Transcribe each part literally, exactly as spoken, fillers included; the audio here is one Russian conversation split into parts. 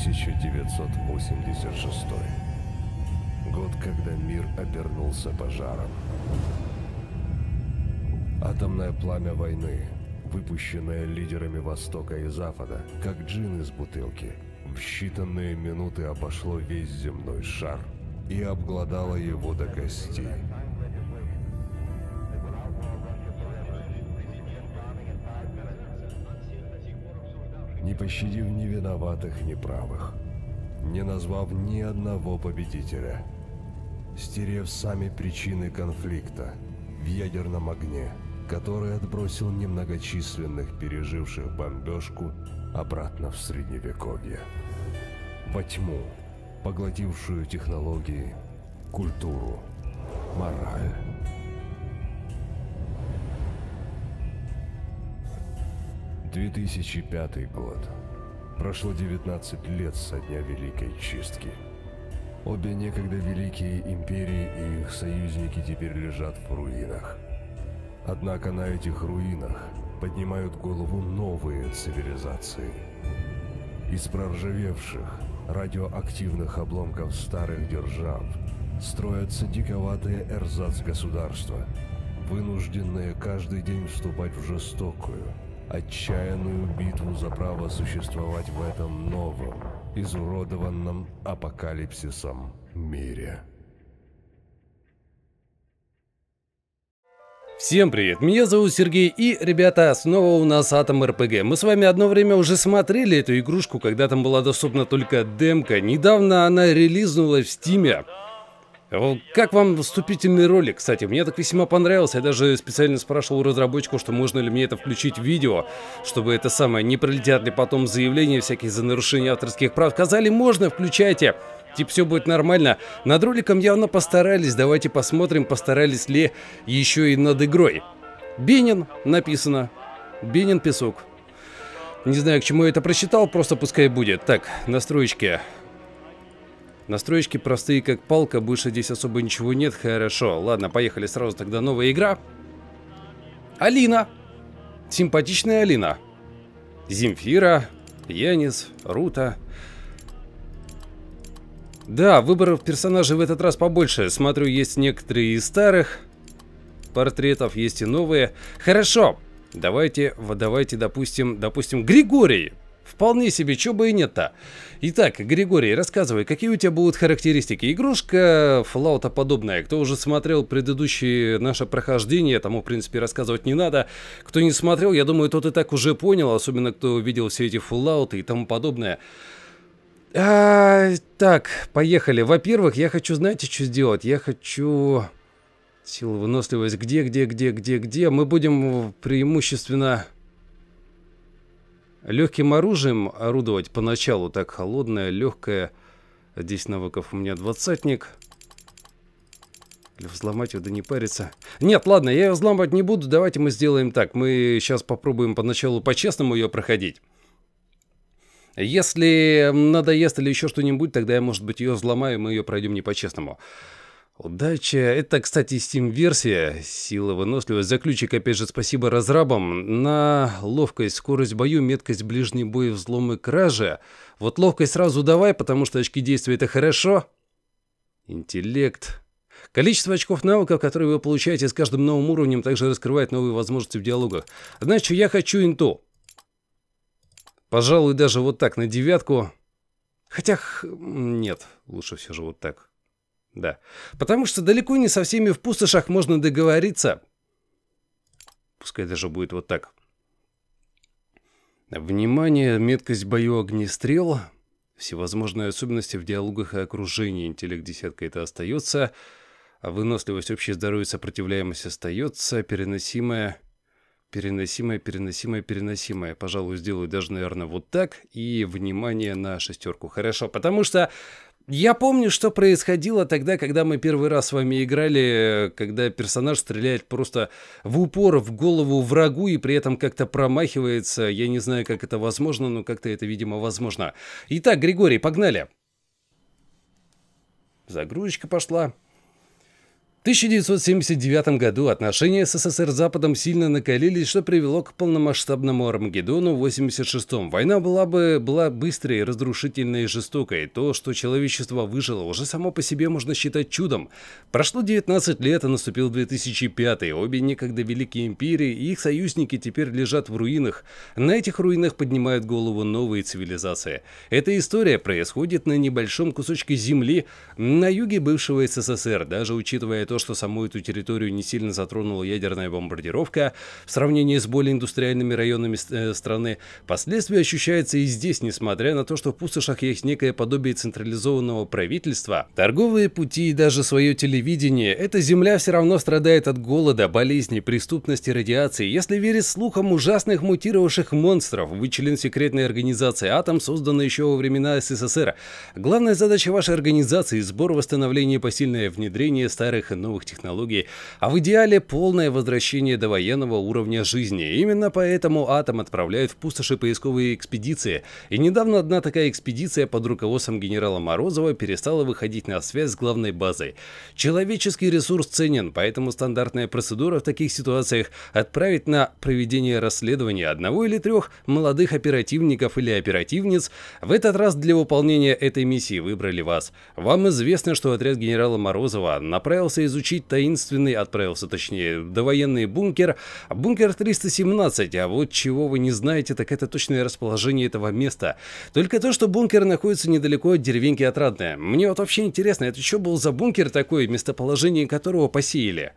тысяча девятьсот восемьдесят шестой. Год, когда мир обернулся пожаром. Атомное пламя войны, выпущенное лидерами Востока и Запада, как джин из бутылки, в считанные минуты обошло весь земной шар и обглодало его до костей. Не пощадив ни виноватых, ни правых, не назвав ни одного победителя, стерев сами причины конфликта в ядерном огне, который отбросил немногочисленных переживших бомбежку обратно в Средневековье, во тьму, поглотившую технологии, культуру, мораль. две тысячи пятый год. Прошло девятнадцать лет со дня Великой Чистки. Обе некогда великие империи и их союзники теперь лежат в руинах. Однако на этих руинах поднимают голову новые цивилизации. Из проржавевших радиоактивных обломков старых держав строятся диковатые эрзац-государства, вынужденные каждый день вступать в жестокую, отчаянную битву за право существовать в этом новом, изуродованном апокалипсисом мире. Всем привет, меня зовут Сергей, и, ребята, снова у нас Атом эр пи джи. Мы с вами одно время уже смотрели эту игрушку, когда там была доступна только демка. Недавно она релизнулась в Стиме. Как вам вступительный ролик, кстати? Мне так весьма понравился. Я даже специально спрашивал у разработчиков, что можно ли мне это включить в видео, чтобы это самое, не пролетят ли потом заявления всякие за нарушение авторских прав. Сказали, можно, включайте. Типа, все будет нормально. Над роликом явно постарались. Давайте посмотрим, постарались ли еще и над игрой. Бенин написано. Бенин песок. Не знаю, к чему я это прочитал, просто пускай будет. Так, настроечки. Настройки простые, как палка, больше здесь особо ничего нет. Хорошо, ладно, поехали сразу тогда. Новая игра. Алина. Симпатичная Алина. Земфира, Янис, Рута. Да, выборов персонажей в этот раз побольше. Смотрю, есть некоторые из старых портретов, есть и новые. Хорошо, давайте, давайте, допустим, допустим, Григорий. Вполне себе, чё бы и нет-то. Итак, Григорий, рассказывай, какие у тебя будут характеристики? Игрушка Fallout подобная. Кто уже смотрел предыдущие наше прохождение, тому, в принципе, рассказывать не надо. Кто не смотрел, я думаю, тот и так уже понял, особенно кто видел все эти Fallout и тому подобное. А, так, поехали. Во-первых, я хочу, знаете, что сделать? Я хочу... Сила, выносливость. Где, где, где, где, где? Мы будем преимущественно... легким оружием орудовать поначалу, так, холодное, легкое. Здесь навыков у меня двадцатник. Или взломать его, да не париться. Нет, ладно, я ее взламывать не буду. Давайте мы сделаем так. Мы сейчас попробуем поначалу по-честному ее проходить. Если надоест или еще что-нибудь, тогда я, может быть, ее взломаю, и мы ее пройдем не по-честному. Удача. Это, кстати, Steam-версия. Сила, выносливость. За ключик, опять же, спасибо разрабам. На ловкость, скорость в бою, меткость, ближний бой, взломы, кражи. Вот ловкость сразу давай, потому что очки действия это хорошо. Интеллект. Количество очков навыков, которые вы получаете с каждым новым уровнем, также раскрывает новые возможности в диалогах. Значит, я хочу инту. Пожалуй, даже вот так, на девятку. Хотя, нет, лучше все же вот так. Да, потому что далеко не со всеми в пустошах можно договориться. Пускай даже будет вот так. Внимание, меткость в бою, огнестрел. Всевозможные особенности в диалогах и окружении. Интеллект десятка это остается. А выносливость, общее здоровье, сопротивляемость остается. Переносимая, переносимая, переносимая, переносимая. Пожалуй, сделаю даже, наверное, вот так. И внимание на шестерку. Хорошо, потому что... я помню, что происходило тогда, когда мы первый раз с вами играли, когда персонаж стреляет просто в упор в голову врагу и при этом как-то промахивается. Я не знаю, как это возможно, но как-то это, видимо, возможно. Итак, Григорий, погнали. Загрузочка пошла. В тысяча девятьсот семьдесят девятом году отношения с СССР с Западом сильно накалились, что привело к полномасштабному Армагеддону в восемьдесят шестом. Война была бы была быстрой, разрушительной и жестокой. То, что человечество выжило, уже само по себе можно считать чудом. Прошло девятнадцать лет, и наступил две тысячи пятый. Обе некогда великие империи и их союзники теперь лежат в руинах. На этих руинах поднимают голову новые цивилизации. Эта история происходит на небольшом кусочке земли на юге бывшего СССР, даже учитывая то, что саму эту территорию не сильно затронула ядерная бомбардировка в сравнении с более индустриальными районами э, страны. Последствия ощущаются и здесь, несмотря на то, что в пустошах есть некое подобие централизованного правительства, торговые пути и даже свое телевидение. Эта земля все равно страдает от голода, болезней, преступности, радиации. Если верить слухам ужасных мутировавших монстров, вы член секретной организации «Атом», созданной еще во времена СССР. Главная задача вашей организации – сбор, восстановление и посильное внедрение старых и новых технологий, а в идеале полное возвращение до военного уровня жизни. Именно поэтому «Атом» отправляет в пустоши поисковые экспедиции. И недавно одна такая экспедиция под руководством генерала Морозова перестала выходить на связь с главной базой. Человеческий ресурс ценен, поэтому стандартная процедура в таких ситуациях – отправить на проведение расследования одного или трех молодых оперативников или оперативниц. В этот раз для выполнения этой миссии выбрали вас. Вам известно, что отряд генерала Морозова направился из изучить таинственный, отправился точнее, довоенный бункер, бункер триста семнадцать, а вот чего вы не знаете, так это точное расположение этого места. Только то, что бункер находится недалеко от деревеньки Отрадная. Мне вот вообще интересно, это что был за бункер такой, местоположение которого посеяли?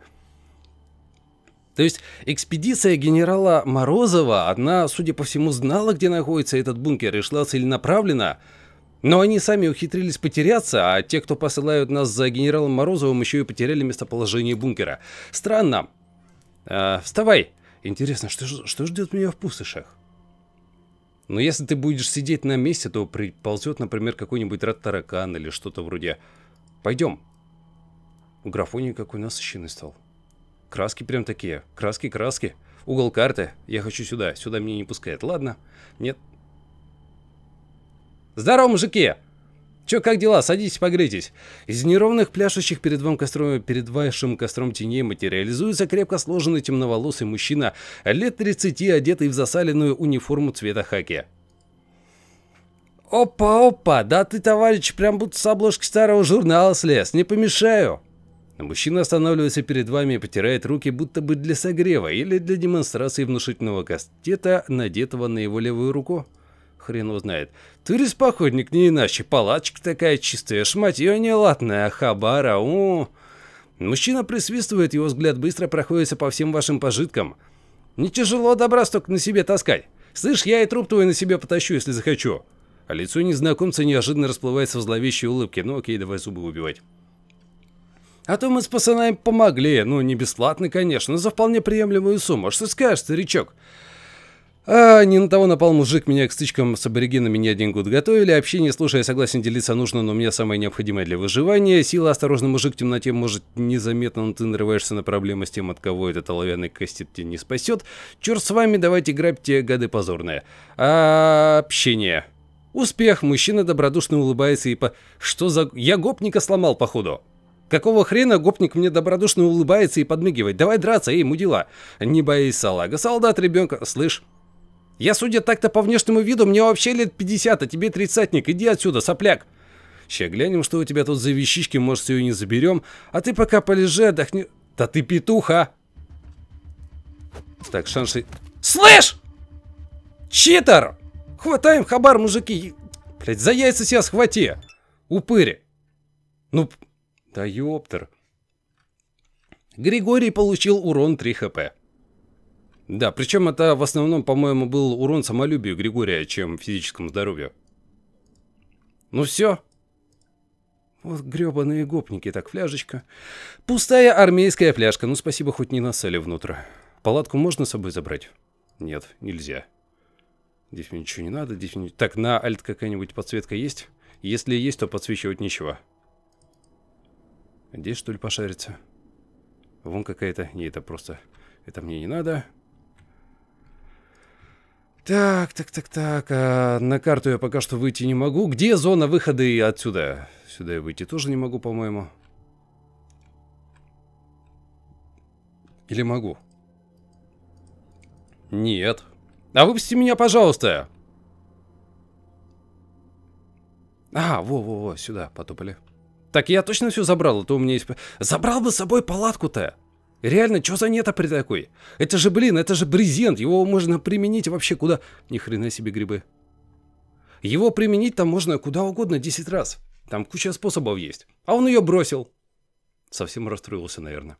То есть экспедиция генерала Морозова, она, судя по всему, знала, где находится этот бункер и шла целенаправленно. Но они сами ухитрились потеряться, а те, кто посылают нас за генералом Морозовым, еще и потеряли местоположение бункера. Странно. А, вставай. Интересно, что, что ждет меня в пустошах? Но если ты будешь сидеть на месте, то приползет, например, какой-нибудь рад-таракан или что-то вроде. Пойдем. Графоний какой насыщенный стал. Краски прям такие. Краски-краски. Угол карты. Я хочу сюда. Сюда меня не пускает. Ладно. Нет. Здорово, мужики! Чё, как дела? Садитесь, погрейтесь. Из неровных пляшущих перед, вам костром, перед вашим костром теней материализуется крепко сложенный темноволосый мужчина, лет тридцати, одетый в засаленную униформу цвета хаки. Опа-опа! Да ты, товарищ, прям будто с обложки старого журнала слез. Не помешаю. Мужчина останавливается перед вами и потирает руки, будто бы для согрева или для демонстрации внушительного кастета, надетого на его левую руку. Хрен его знает. Турист-походник, не иначе. Палаточка такая чистая, шматье нелатная, хабара, о. Мужчина присвистывает, его взгляд быстро проходится по всем вашим пожиткам. Не тяжело добра столько на себе таскать. Слышь, я и труп твой на себе потащу, если захочу. А лицо незнакомца неожиданно расплывается в зловещей улыбке. Ну окей, давай зубы убивать. А то мы с пацанами помогли. Ну, не бесплатно, конечно, но за вполне приемлемую сумму. Что скажешь, старичок? А, не на того напал мужик, меня к стычкам с аборигенами не один год готовили. Общение, слушая, согласен делиться нужно, но мне самое необходимое для выживания. Сила, осторожный мужик в темноте может незаметно, но ты нарываешься на проблемы с тем, от кого этот оловянный кастет тебя не спасет. Черт с вами, давайте грабьте, гады позорные. А, общение. Успех, мужчина добродушно улыбается и по... Что за... Я гопника сломал, походу. Какого хрена гопник мне добродушно улыбается и подмигивает? Давай драться, эй, мудила. Не боись, салага. Солдат, ребенка. Слышь? Я, судя так-то по внешнему виду, мне вообще лет пятьдесят, а тебе тридцатник. Иди отсюда, сопляк. Ща глянем, что у тебя тут за вещички, может, все и не заберем. А ты пока полежи, отдохни. Да ты петуха. Так, шансы... Слышь! Читер! Хватаем хабар, мужики. Блять, за яйца себя схвати. Упырь. Ну, да ёптер. Григорий получил урон три хп. Да, причем это в основном, по-моему, был урон самолюбию Григория, чем физическому здоровью. Ну все. Вот гребаные гопники. Так, фляжечка. Пустая армейская фляжка. Ну, спасибо, хоть не насали внутрь. Палатку можно с собой забрать? Нет, нельзя. Здесь мне ничего не надо. Здесь мне... Так, на альт какая-нибудь подсветка есть? Если есть, то подсвечивать нечего. Здесь, что ли, пошариться? Вон какая-то. Не, это просто... Это мне не надо. Так, так, так, так. А на карту я пока что выйти не могу. Где зона выхода и отсюда? Сюда я выйти тоже не могу, по-моему. Или могу? Нет. А выпусти меня, пожалуйста. А, во-во-во, сюда потопали. Так, я точно все забрал, а то у меня есть... Забрал бы с собой палатку-то. Реально, что за нета при такой? Это же, блин, это же брезент. Его можно применить вообще куда... Ни хрена себе грибы. Его применить там можно куда угодно десять раз. Там куча способов есть. А он ее бросил. Совсем расстроился, наверное.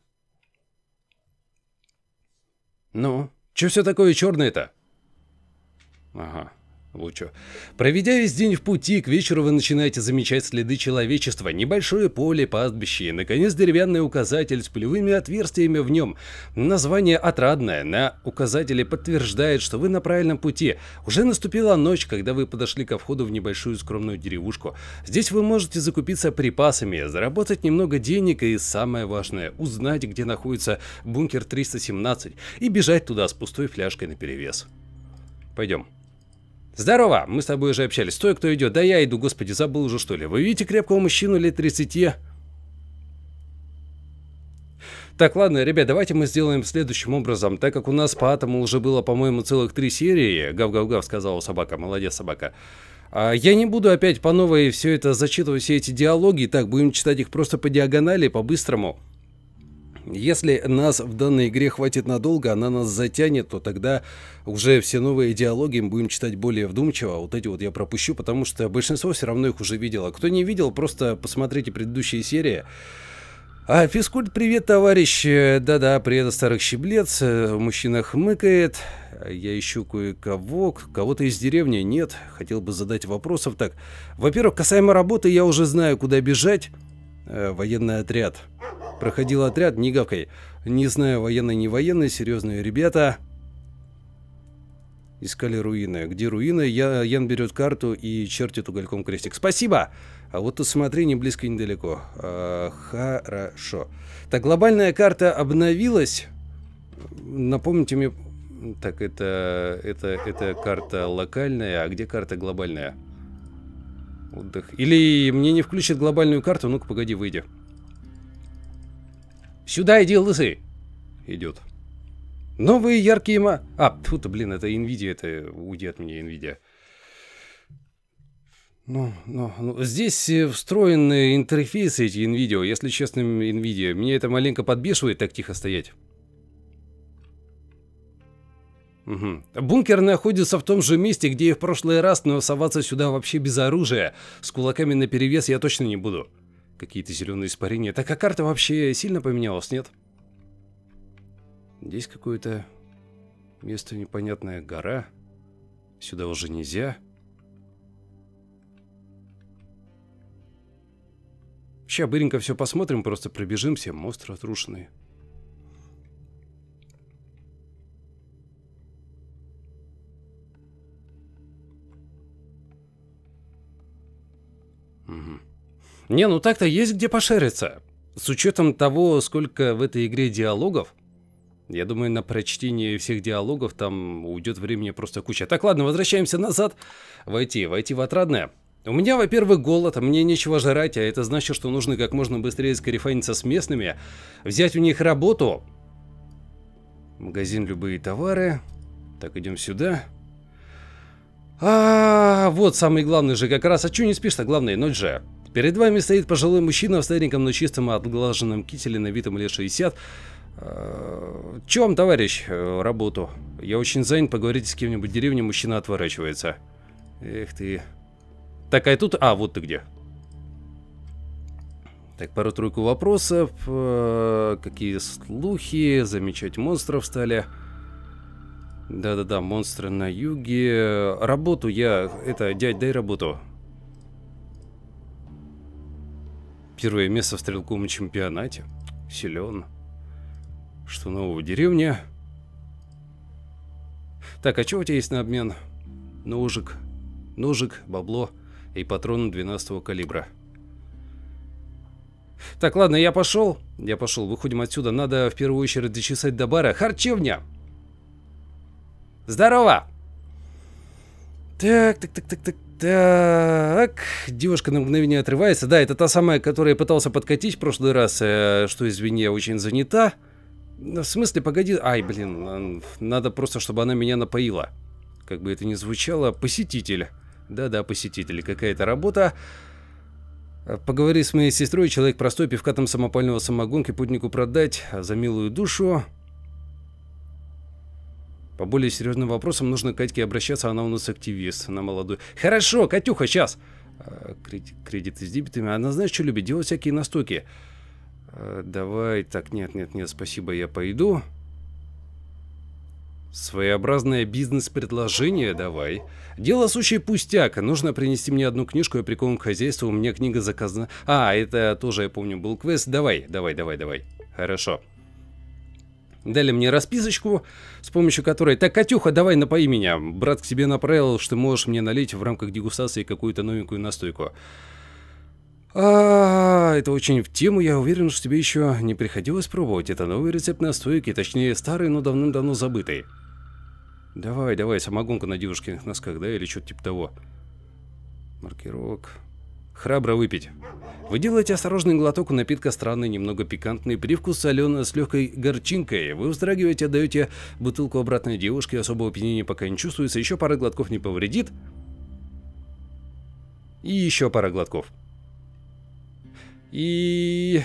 Ну, что все такое черное-то? Ага. Вот что. Проведя весь день в пути, к вечеру вы начинаете замечать следы человечества. Небольшое поле, пастбище и, наконец, деревянный указатель с пулевыми отверстиями в нем. Название отрадное. На указателе подтверждает, что вы на правильном пути. Уже наступила ночь, когда вы подошли ко входу в небольшую скромную деревушку. Здесь вы можете закупиться припасами, заработать немного денег и, самое важное, узнать, где находится бункер триста семнадцать и бежать туда с пустой фляжкой наперевес. Пойдем. Здорово, мы с тобой уже общались. Стой, кто идет? Да я иду, господи, забыл уже, что ли. Вы видите крепкого мужчину лет тридцати? Так, ладно, ребят, давайте мы сделаем следующим образом. Так как у нас по атому уже было, по-моему, целых три серии. Гав-гав-гав, сказала собака. Молодец, собака. А я не буду опять по новой все это зачитывать, все эти диалоги. Так, будем читать их просто по диагонали, по-быстрому. Если нас в данной игре хватит надолго, она нас затянет, то тогда уже все новые диалоги мы будем читать более вдумчиво. Вот эти вот я пропущу, потому что большинство все равно их уже видело. Кто не видел, просто посмотрите предыдущие серии. А, физкульт, привет, товарищ. Да-да, привет, старых щеблец. Мужчина хмыкает. Я ищу кое-кого. Кого-то из деревни нет. Хотел бы задать вопросов. Так, во-первых, касаемо работы, я уже знаю, куда бежать. Военный отряд. Проходил отряд, не гавкай. Не знаю, военный, не военный, серьезные ребята. Искали руины. Где руины? Я, Ян берет карту и чертит угольком крестик. Спасибо! А вот тут смотри, не близко, недалеко. А, хорошо. Так, глобальная карта обновилась. Напомните мне... Так, это, это, это карта локальная. А где карта глобальная? Отдых. Или мне не включат глобальную карту? Ну-ка, погоди, выйди. Сюда иди, лысый. Идет. Новые яркие ма... А, тут, блин, это NVIDIA, это уйди от меня, NVIDIA. Ну, ну, ну, здесь встроенные интерфейсы эти NVIDIA, если честно, NVIDIA. Меня это маленько подбешивает так тихо стоять. Угу. Бункер находится в том же месте, где и в прошлый раз, но соваться сюда вообще без оружия. С кулаками наперевес я точно не буду. Какие-то зеленые испарения. Так, а карта вообще сильно поменялась, нет? Здесь какое-то место непонятное. Гора. Сюда уже нельзя. Сейчас быренько все посмотрим, просто пробежимся. Мост разрушенный. Угу. Не, ну так-то есть где пошариться. С учетом того, сколько в этой игре диалогов, я думаю, на прочтение всех диалогов там уйдет времени просто куча. Так, ладно, возвращаемся назад. Войти, войти в отрадное. У меня, во-первых, голод, мне нечего жрать, а это значит, что нужно как можно быстрее скарифаниться с местными, взять у них работу. Магазин «Любые товары». Так, идем сюда. А, вот самый главный же как раз. А чё не спишь-то, главное, ночь же. Перед вами стоит пожилой мужчина в стареньком, но чистом отглаженном кителе на вид ему лет шестьдесят. А, чё вам, товарищ, работу? Я очень занят, поговорите с кем-нибудь в деревне, мужчина отворачивается. Эх ты... Так, а тут... А, вот ты где. Так, пару-тройку вопросов. Какие слухи? Замечать монстров стали. Да-да-да, монстры на юге. Работу я... Это, дядь, дай работу. Первое место в стрелковом чемпионате. Силен. Что нового? Деревня. Так, а что у тебя есть на обмен? Ножик. Ножик, бабло. И патроны двенадцатого калибра. Так, ладно, я пошел. Я пошел, выходим отсюда. Надо в первую очередь дочесать до бара. Харчевня! Здорово! Так, так, так, так, так, так. Девушка на мгновение отрывается. Да, это та самая, которая я пытался подкатить в прошлый раз. Э, что, извини, я очень занята. В смысле, погоди... Ай, блин, надо просто, чтобы она меня напоила. Как бы это ни звучало, посетитель. Да-да, посетитель. Какая-то работа. Поговори с моей сестрой, человек простой, пивка там самопального самогонки путнику продать за милую душу. По более серьезным вопросам нужно к Катьке обращаться, она у нас активист, она молодой. Хорошо, Катюха, сейчас. Кредит, кредиты с дебетами. Она, знаешь, что любит? Делать всякие настойки. Давай, так, нет, нет, нет, спасибо, я пойду. Своеобразное бизнес-предложение, давай. Дело сущий пустяк. Нужно принести мне одну книжку, я прикован к хозяйству, у меня книга заказана. А, это тоже, я помню, был квест. Давай, давай, давай, давай. Хорошо. Дали мне расписочку, с помощью которой... Так, Катюха, давай напои меня. Брат к тебе направил, что можешь мне налить в рамках дегустации какую-то новенькую настойку. А, это очень в тему, я уверен, что тебе еще не приходилось пробовать. Это новый рецепт настойки, точнее старый, но давным-давно забытый. Давай, давай, самогонку на девушкиных носках, да, или что-то типа того. Маркировок. Храбро выпить. Вы делаете осторожный глоток у напитка, странный, немного пикантный, привкус соленый, с легкой горчинкой. Вы вздрагиваете, отдаете бутылку обратной девушке, особого опьянения пока не чувствуется, еще пара глотков не повредит. И еще пара глотков. И...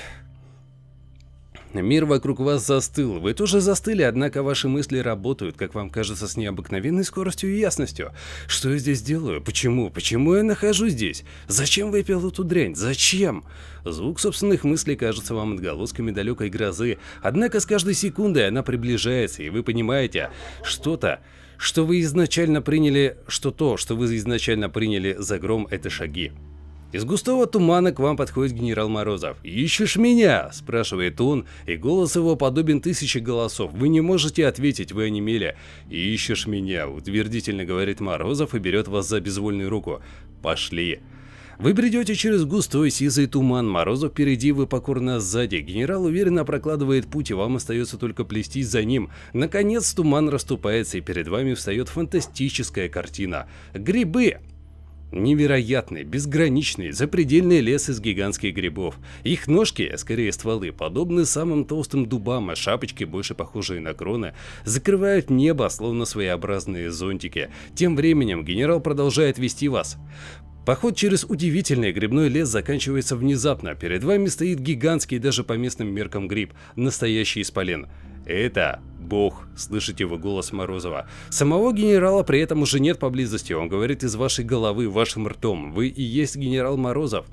Мир вокруг вас застыл. Вы тоже застыли, однако ваши мысли работают, как вам кажется, с необыкновенной скоростью и ясностью. Что я здесь делаю? Почему? Почему я нахожусь здесь? Зачем выпил эту дрянь? Зачем? Звук собственных мыслей кажется вам отголосками далекой грозы, однако с каждой секундой она приближается, и вы понимаете, что-то, что вы изначально приняли, что то, что вы изначально приняли за гром, это шаги. Из густого тумана к вам подходит генерал Морозов. «Ищешь меня?» – спрашивает он, и голос его подобен тысяче голосов. Вы не можете ответить, вы онемели. «Ищешь меня?» – утвердительно говорит Морозов и берет вас за безвольную руку. «Пошли!» Вы бредете через густой сизый туман, Морозов впереди, вы покорно сзади. Генерал уверенно прокладывает путь, и вам остается только плестись за ним. Наконец туман расступается, и перед вами встает фантастическая картина. Грибы! Невероятный, безграничный, запредельный лес из гигантских грибов. Их ножки, скорее стволы, подобны самым толстым дубам, а шапочки, больше похожие на кроны, закрывают небо, словно своеобразные зонтики. Тем временем генерал продолжает вести вас. Поход через удивительный грибной лес заканчивается внезапно. Перед вами стоит гигантский даже по местным меркам гриб, настоящий исполин. Это Бог, слышите вы голос Морозова. Самого генерала при этом уже нет поблизости, он говорит из вашей головы, вашим ртом. Вы и есть генерал Морозов.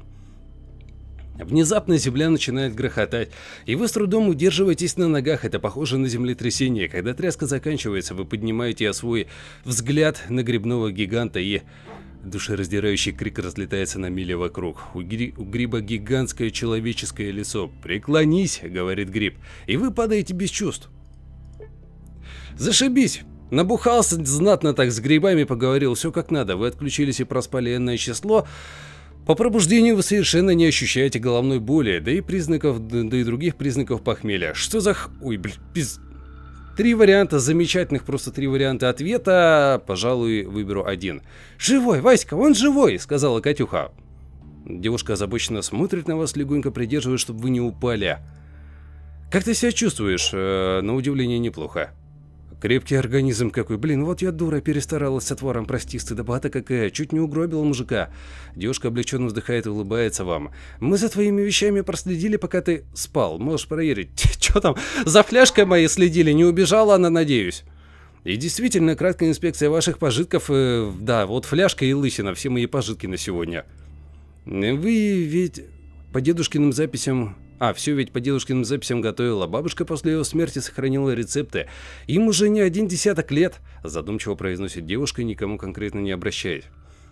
Внезапно земля начинает грохотать, и вы с трудом удерживаетесь на ногах. Это похоже на землетрясение. Когда тряска заканчивается, вы поднимаете свой взгляд на грибного гиганта, и душераздирающий крик разлетается на мили вокруг. У, гри... у гриба гигантское человеческое лицо. «Преклонись», — говорит гриб, и вы падаете без чувств. Зашибись! Набухался знатно так, с грибами поговорил, все как надо. Вы отключились и проспали энное число. По пробуждению вы совершенно не ощущаете головной боли, да и признаков, да и других признаков похмелья. Что за х... Ой, блин, пиз... Три варианта, замечательных, просто три варианта ответа. Пожалуй, выберу один. «Живой, Васька, он живой!» — сказала Катюха. Девушка озабоченно смотрит на вас, легонько придерживая, чтобы вы не упали. «Как ты себя чувствуешь?» э, «На удивление, неплохо». «Крепкий организм какой. Блин, вот я дура, перестаралась с отваром, прости, стыдобата какая. Чуть не угробила мужика». Девушка облегченно вздыхает и улыбается вам. «Мы за твоими вещами проследили, пока ты спал. Можешь проверить». «Чё там? За фляжкой моей следили? Не убежала она, надеюсь?» И действительно, краткая инспекция ваших пожитков. Э, да, вот фляжка и лысина. Все мои пожитки на сегодня. Вы ведь по дедушкиным записям... А, все ведь по дедушкиным записям готовила. Бабушка после его смерти сохранила рецепты. Им уже не один десяток лет, задумчиво произносит девушка, никому конкретно не обращаясь.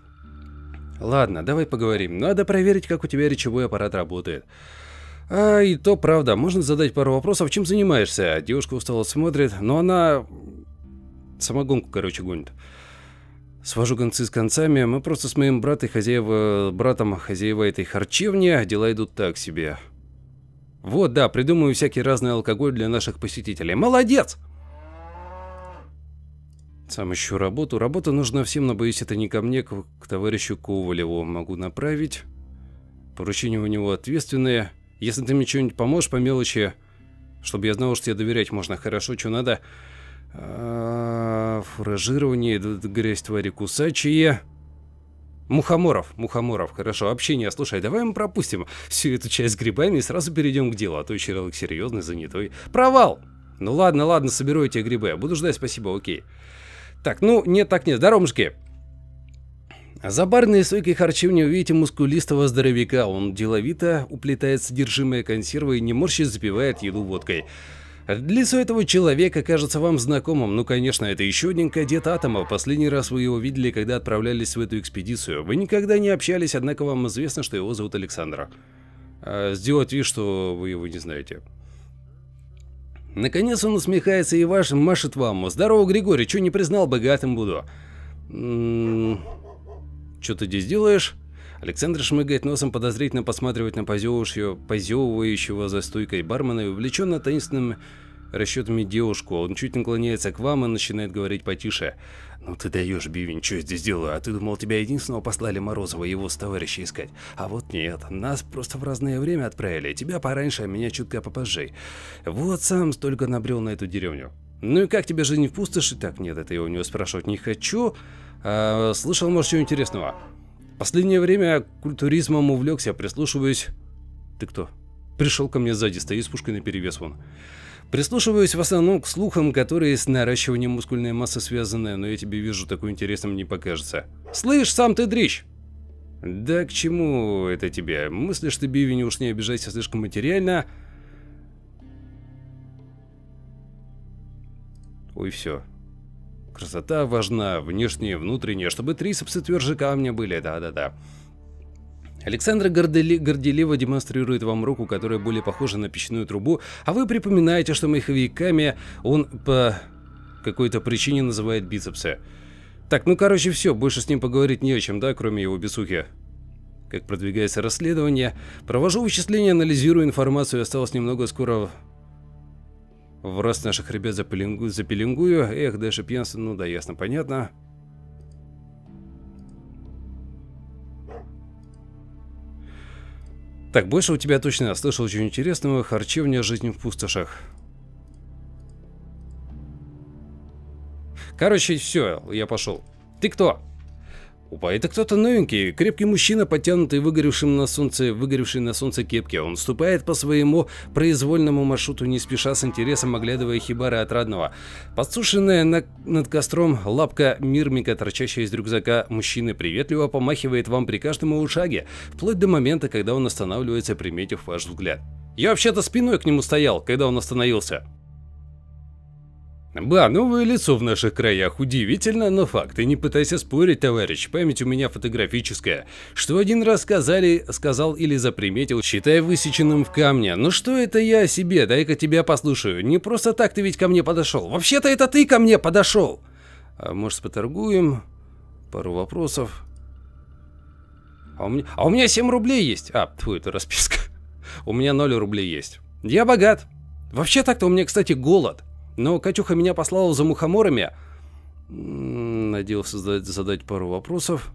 Ладно, давай поговорим. Надо проверить, как у тебя речевой аппарат работает. А, и то правда. Можно задать пару вопросов. Чем занимаешься? Девушка устало смотрит, но она... Самогонку, короче, гонит. Свожу концы с концами. Мы просто с моим братом хозяева... братом хозяева этой харчевни. Дела идут так себе. Вот, да, придумаю всякий разный алкоголь для наших посетителей. Молодец! Сам ищу работу. Работа нужна всем, но боюсь, это не ко мне, к, к товарищу Ковалеву могу направить. Поручения у него ответственные. Если ты мне что-нибудь поможешь по мелочи, Чтобы я знал, что тебе доверять можно. Хорошо, что надо? А, фуражирование, грязь, твари кусачие. Мухоморов, мухоморов, хорошо, общение. Слушай, давай мы пропустим всю эту часть с грибами и сразу перейдем к делу, а то человек серьезный, занятой. Провал! Ну ладно, ладно, соберу эти грибы. Буду ждать, спасибо, окей. Так, ну, нет, так нет. Здорово, мужики. За барной стойкой харчевни увидите мускулистого здоровяка. Он деловито уплетает содержимое консервы и не морщись запивает еду водкой. Лицо этого человека кажется вам знакомым. Ну, конечно, это еще один кадет Атома. Последний раз вы его видели, когда отправлялись в эту экспедицию. Вы никогда не общались, однако вам известно, что его зовут Александр. А сделать вид, что вы его не знаете. Наконец он усмехается и ваш машет вам. Здорово, Григорий, что не признал, богатым буду. М-м- что ты здесь делаешь? Александр шмыгает носом, подозрительно посматривает на позевывающего, позевывающего за стойкой бармена и увлеченно таинственными расчетами девушку. Он чуть наклоняется к вам и начинает говорить потише. «Ну ты даешь, Бивень, что я здесь делаю? А ты думал, тебя единственного послали Морозова его с товарища искать? А вот нет, нас просто в разное время отправили. Тебя пораньше, а меня чутка попозже. Вот сам столько набрел на эту деревню. Ну и как тебе жизнь в пустоши? Так, нет, это я у него спрашивать не хочу. А, слышал, может, чего интересного?» Последнее время культуризмом увлекся, прислушиваюсь... Ты кто? Пришел ко мне сзади, стоит с пушкой наперевес вон. Прислушиваюсь в основном к слухам, которые с наращиванием мускульной массы связаны, но я тебе вижу, такой интересным не покажется. Слышь, сам ты дрищ! Да к чему это тебе? Мыслишь ты, Бивень, уж не обижайся слишком материально. Ой, все. Красота важна, внешняя, внутренняя, чтобы трицепсы тверже камня были, да-да-да. Александр гордели, горделиво демонстрирует вам руку, которая более похожа на печную трубу, а вы припоминаете, что маховиками он по какой-то причине называет бицепсы. Так, ну короче все, больше с ним поговорить не о чем, да, кроме его бесухи. Как продвигается расследование. Провожу вычисления, анализирую информацию, осталось немного, скоро... В раз наших ребят запеленгую, запеленгую. Эх, даже пьянство, ну да, ясно, понятно. Так, больше у тебя точно я слышал очень интересного. Харчевня, жизнь в пустошах. Короче, все, я пошел. Ты кто? Опа, это кто-то новенький, крепкий мужчина, подтянутый, выгоревшим на солнце, выгоревший на солнце кепки. Он ступает по своему произвольному маршруту, не спеша, с интересом оглядывая хибары отрадного. Подсушенная на, над костром лапка мирмика, торчащая из рюкзака мужчины, приветливо помахивает вам при каждом его шаге, вплоть до момента, когда он останавливается, приметив ваш взгляд. Я вообще-то спиной к нему стоял, когда он остановился. Ба, новое лицо в наших краях. Удивительно, но факт. И не пытайся спорить, товарищ. Память у меня фотографическая. Что один раз сказали, сказал или заприметил, считай высеченным в камне. Ну что это я о себе? Дай-ка тебя послушаю. Не просто так ты ведь ко мне подошел. Вообще-то это ты ко мне подошел. А может, поторгуем? Пару вопросов. А у меня, а у меня семь рублей есть. А, тьфу, это расписка. У меня ноль рублей есть. Я богат. Вообще так-то у меня, кстати, голод. Но Катюха меня послала за мухоморами. Надеялся задать, задать пару вопросов.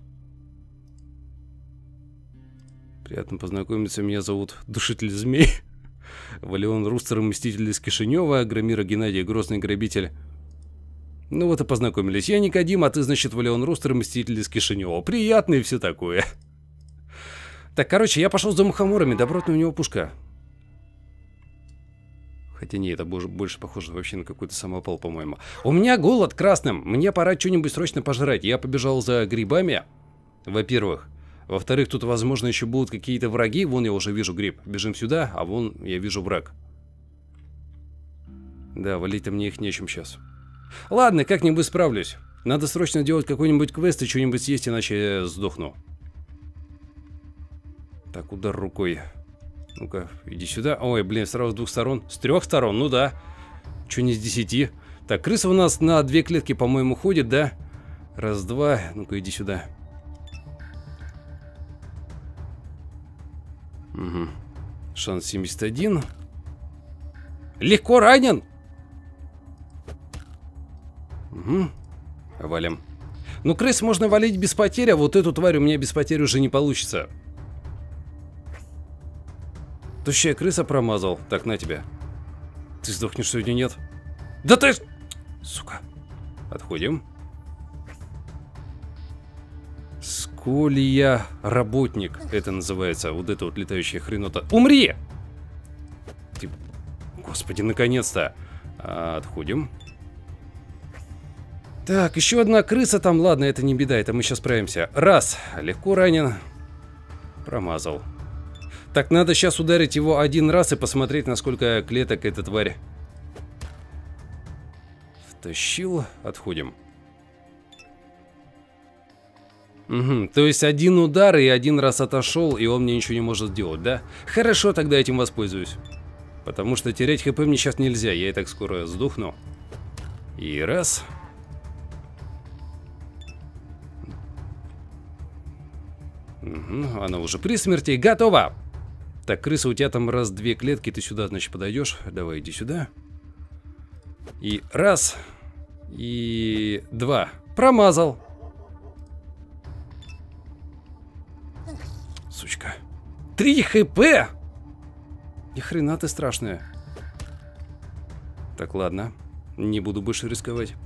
Приятно познакомиться. Меня зовут Душитель Змей. Валион Рустер, Мститель из Кишинева. Громира Геннадий, Грозный Грабитель. Ну вот и познакомились. Я Никодим, а ты, значит, Валион Рустер, Мститель из Кишинева. Приятно и все такое. Так, короче, я пошел за мухоморами. Добротная у него пушка. Хотя не, это больше похоже вообще на какой-то самопал, по-моему. У меня голод красным. Мне пора что-нибудь срочно пожрать. Я побежал за грибами, во-первых. Во-вторых, тут, возможно, еще будут какие-то враги. Вон я уже вижу гриб. Бежим сюда, а вон я вижу враг. Да, валить-то мне их нечем сейчас. Ладно, как-нибудь справлюсь. Надо срочно делать какой-нибудь квест и что-нибудь съесть, иначе я сдохну. Так, удар рукой. Ну-ка, иди сюда. Ой, блин, сразу с двух сторон. С трех сторон, ну да. Че не с десяти? Так, крыса у нас на две клетки, по-моему, ходит, да? Раз, два. Ну-ка, иди сюда. Угу. Шанс семьдесят один. Легко ранен. Угу. Валим. Ну, крыс можно валить без потерь, а вот эту тварь у меня без потерь уже не получится. Тощая крыса промазал. Так, на тебя. Ты сдохнешь сегодня, нет? Да ты... Сука. Отходим. Сколья работник. Это называется. Вот это вот летающая хренота. Умри! Ты... Господи, наконец-то. А, отходим. Так, еще одна крыса там. Ладно, это не беда, это мы сейчас справимся. Раз. Легко ранен. Промазал. Так, надо сейчас ударить его один раз и посмотреть, насколько клеток эта тварь. Втащил. Отходим. Угу, то есть один удар и один раз отошел, и он мне ничего не может сделать, да? Хорошо, тогда этим воспользуюсь. Потому что терять хп мне сейчас нельзя, я и так скоро сдохну. И раз. Угу, она уже при смерти. Готово! Так, крыса, у тебя там раз две клетки, ты сюда, значит, подойдешь. Давай, иди сюда. И раз. И два. Промазал. Сучка. Три хп! Ни хрена ты страшная. Так, ладно. Не буду больше рисковать.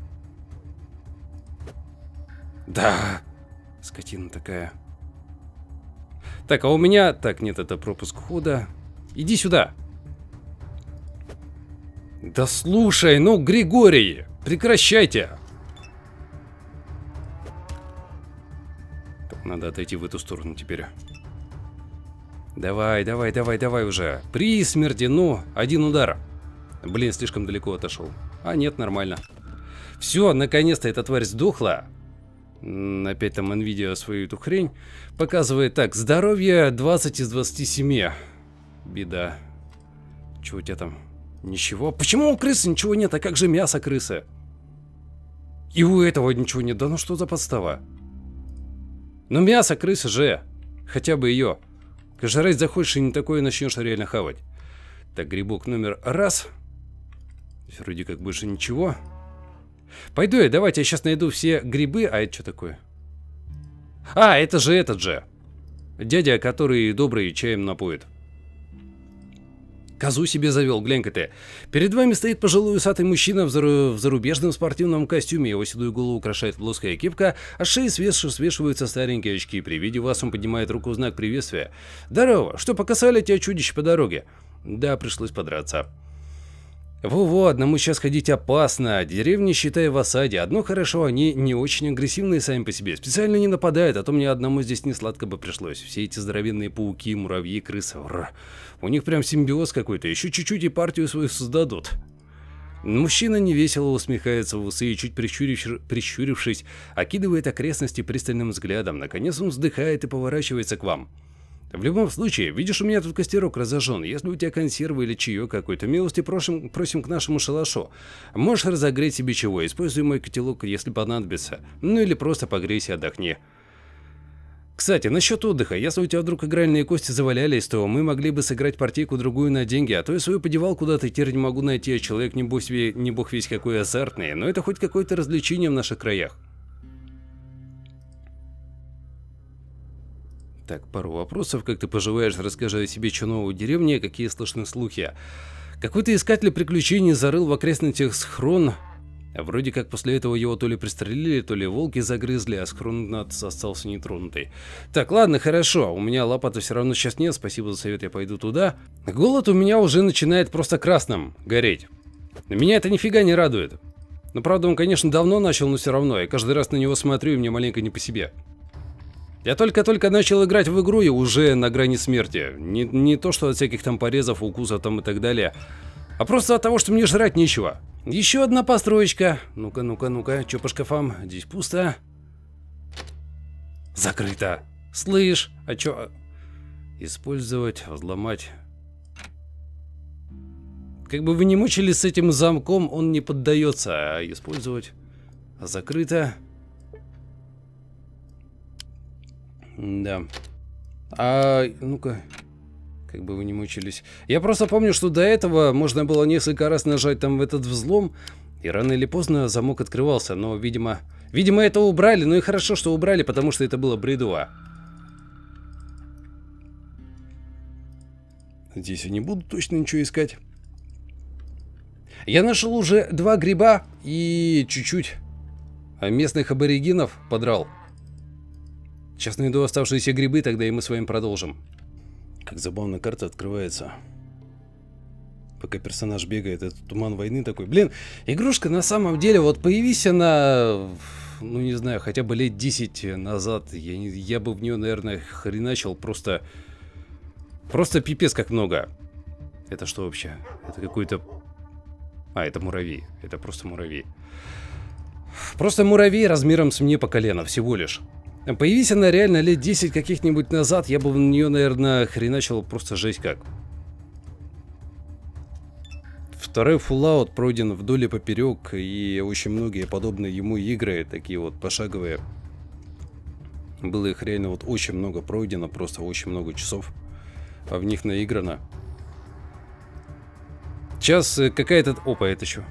Да. Скотина такая. Так, а у меня... Так, нет, это пропуск хода. Иди сюда. Да слушай, ну, Григорий, прекращайте. Так, надо отойти в эту сторону теперь. Давай, давай, давай, давай уже. При смерти, ну, один удар. Блин, слишком далеко отошел. А, нет, нормально. Все, наконец-то эта тварь сдохла. Опять там Nvidia свою эту хрень показывает. Так, здоровье двадцать из двадцати семи. Беда. Чего у тебя там? Ничего. Почему у крысы ничего нет? А как же мясо крысы? И у этого ничего нет. Да ну что за подстава? Ну мясо крысы же. Хотя бы ее. Жрать захочешь и не такое начнешь реально хавать. Так, грибок номер раз. Вроде как больше ничего. Пойду я, давайте я сейчас найду все грибы. А это что такое? А, это же этот же. Дядя, который добрый чаем напоит. Козу себе завел, глянь-ка ты. Перед вами стоит пожилой усатый мужчина в, зару... в зарубежном спортивном костюме. Его седую голову украшает плоская кепка, а с шеи свеш... свешиваются старенькие очки. При виде вас он поднимает руку в знак приветствия. Здорово, что покасали тебя чудище по дороге? Да, пришлось подраться. Во-во, одному сейчас ходить опасно. Деревни, считай, в осаде. Одно хорошо, они не очень агрессивные сами по себе. Специально не нападают, а то мне одному здесь не сладко бы пришлось. Все эти здоровенные пауки, муравьи, крысы. Р. У них прям симбиоз какой-то. Еще чуть-чуть и партию свою создадут. Мужчина невесело усмехается в усы и, чуть прищурив... прищурившись, окидывает окрестности пристальным взглядом. Наконец он вздыхает и поворачивается к вам. В любом случае, видишь, у меня тут костерок разожжен. Если у тебя консервы или чаек какой-то, милости просим, просим к нашему шалашу. Можешь разогреть себе чего, используй мой котелок, если понадобится. Ну или просто погрейся и отдохни. Кстати, насчет отдыха. Если у тебя вдруг игральные кости завалялись, то мы могли бы сыграть партийку-другую на деньги, а то я свою подевал куда-то теперь не могу найти, а человек не бог, не бог весь какой азартный, но это хоть какое-то развлечение в наших краях. Так, пару вопросов. Как ты поживаешь? Расскажи о себе, что нового в деревне, какие слышны слухи. Какой-то искатель приключений зарыл в окрестностях схрон. А вроде как после этого его то ли пристрелили, то ли волки загрызли, а схрон остался нетронутый. Так, ладно, хорошо. У меня лопаты все равно сейчас нет. Спасибо за совет, я пойду туда. Голод у меня уже начинает просто красным гореть. Меня это нифига не радует. Ну, правда, он, конечно, давно начал, но все равно. Я каждый раз на него смотрю, и мне маленько не по себе. Я только-только начал играть в игру и уже на грани смерти. Не, не то, что от всяких там порезов, укусов там и так далее, а просто от того, что мне жрать нечего. Еще одна построечка. Ну-ка, ну-ка, ну-ка, что по шкафам? Здесь пусто. Закрыто. Слышь, а что? Использовать, взломать. Как бы вы не мучились с этим замком, он не поддается. А использовать. Закрыто. Да. А, ну-ка. Как бы вы не мучились. Я просто помню, что до этого можно было несколько раз нажать там в этот взлом, и рано или поздно замок открывался, но, видимо... Видимо, это убрали, ну и хорошо, что убрали, потому что это было бредово. Здесь я не буду точно ничего искать. Я нашел уже два гриба и чуть-чуть местных аборигенов подрал. Сейчас найду оставшиеся грибы, тогда и мы с вами продолжим. Как забавно карта открывается. Пока персонаж бегает, это туман войны такой. Блин, игрушка на самом деле, вот появись она, ну не знаю, хотя бы лет десять назад, я, не, я бы в нее, наверное, хреначил просто... Просто пипец как много. Это что вообще? Это какой-то... А, это муравей. Это просто муравей. Просто муравей размером с мне по колено, всего лишь. Появись она реально лет десять каких-нибудь назад, я бы в нее, наверное, хреначил просто жесть как. Второй Fallout пройден вдоль и поперек, и очень многие подобные ему игры, такие вот пошаговые. Было их реально вот очень много пройдено, просто очень много часов, а в них наиграно. Сейчас какая-то... Опа, это что?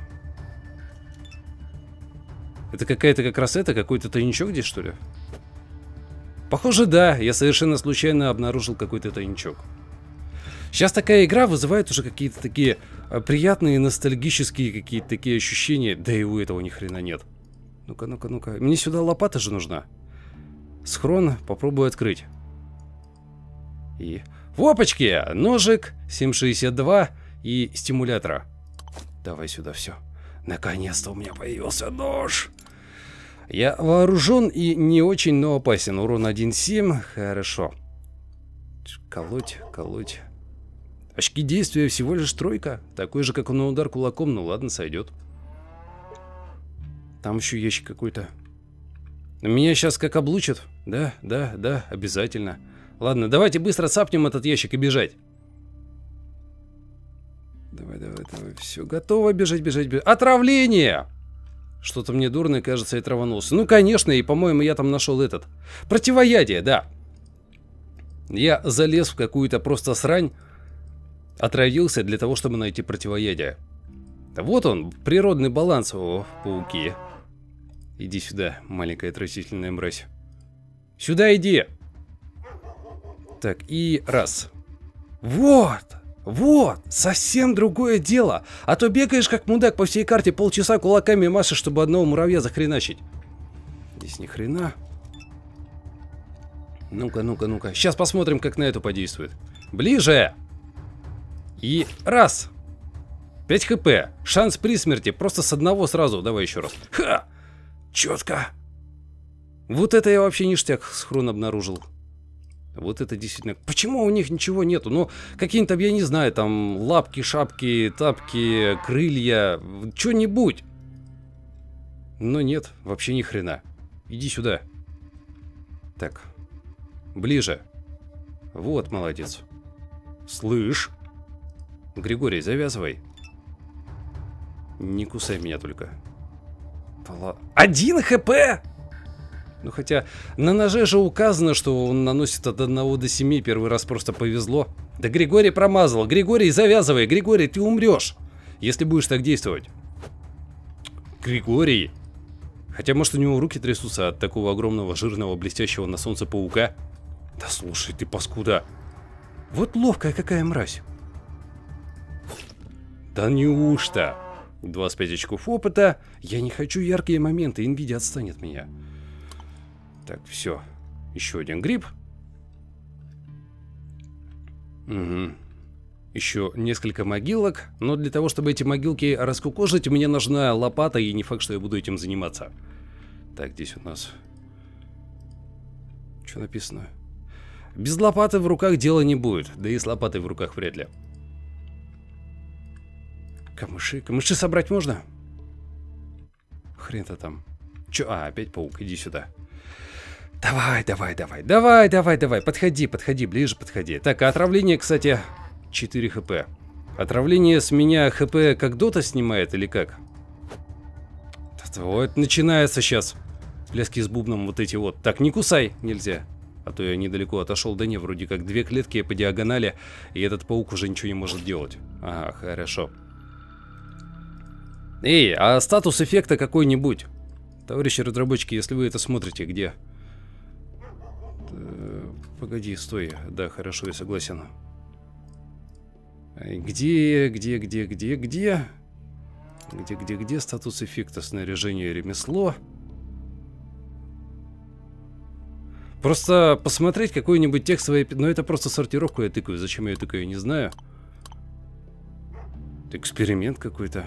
Это какая-то как раз это, какой-то тайничок здесь, что ли? Похоже, да. Я совершенно случайно обнаружил какой-то тайничок. Сейчас такая игра вызывает уже какие-то такие приятные, ностальгические какие-то такие ощущения. Да и у этого ни хрена нет. Ну-ка, ну-ка, ну-ка. Мне сюда лопата же нужна. Схрон попробую открыть. И... Опачки! Ножик, семь шестьдесят два и стимулятора. Давай сюда все. Наконец-то у меня появился нож. Я вооружен и не очень, но опасен. Урон один семь. Хорошо. Колоть, колоть. Очки действия всего лишь тройка. Такой же, как на удар кулаком. Ну ладно, сойдет. Там еще ящик какой-то. Меня сейчас как облучат. Да, да, да, обязательно. Ладно, давайте быстро цапнем этот ящик и бежать. Давай, давай, давай. Все, готово бежать, бежать, бежать. Отравление! Что-то мне дурно, кажется, я траванулся. Ну, конечно, и, по-моему, я там нашел этот. Противоядие, да. Я залез в какую-то просто срань. Отравился для того, чтобы найти противоядие. Вот он, природный баланс. О, пауки. Иди сюда, маленькая отвратительная мразь. Сюда иди. Так, и раз. Вот. Вот, совсем другое дело. А то бегаешь как мудак по всей карте, полчаса кулаками машешь, чтобы одного муравья захреначить. Здесь ни хрена. Ну-ка, ну-ка, ну-ка. Сейчас посмотрим, как на эту подействует. Ближе. И раз. пять хп. Шанс при смерти. Просто с одного сразу. Давай еще раз. Ха! Четко. Вот это я вообще ништяк схрон обнаружил. Вот это действительно... Почему у них ничего нету? Ну, какие-то, я не знаю, там лапки, шапки, тапки, крылья, что-нибудь. Но нет, вообще ни хрена. Иди сюда. Так. Ближе. Вот, молодец. Слышь. Григорий, завязывай. Не кусай меня только. Один хп! Ну, хотя на ноже же указано, что он наносит от одного до семи. Первый раз просто повезло. Да Григорий промазал. Григорий, завязывай. Григорий, ты умрешь, если будешь так действовать. Григорий. Хотя, может, у него руки трясутся от такого огромного, жирного, блестящего на солнце паука. Да слушай, ты паскуда. Вот ловкая какая мразь. Да неужто? двадцать пять очков опыта. Я не хочу яркие моменты. Nvidia отстанет от меня. Так, все. Еще один гриб. Угу. Еще несколько могилок. Но для того, чтобы эти могилки раскукожить, мне нужна лопата. И не факт, что я буду этим заниматься. Так, здесь у нас... Что написано? Без лопаты в руках дела не будет. Да и с лопатой в руках вряд ли. Камыши. Камыши собрать можно? Хрен-то там. Че? А, опять паук. Иди сюда. Давай, давай, давай. Давай, давай, давай. Подходи, подходи. Ближе подходи. Так, а отравление, кстати, четыре хп. Отравление с меня хп как дота снимает или как? Вот, начинается сейчас. Пляски с бубном вот эти вот. Так, не кусай. Нельзя. А то я недалеко отошел. Да не, вроде как две клетки по диагонали. И этот паук уже ничего не может делать. Ага, хорошо. Эй, а статус эффекта какой-нибудь? Товарищи разработчики, если вы это смотрите, где? Погоди, стой. Да, хорошо, я согласен. Где, где, где, где, где? Где, где, где статус эффекта, снаряжение, ремесло? Просто посмотреть какой-нибудь текстовый... Но это просто сортировку я тыкаю. Зачем я тыкаю, не знаю. Это эксперимент какой-то.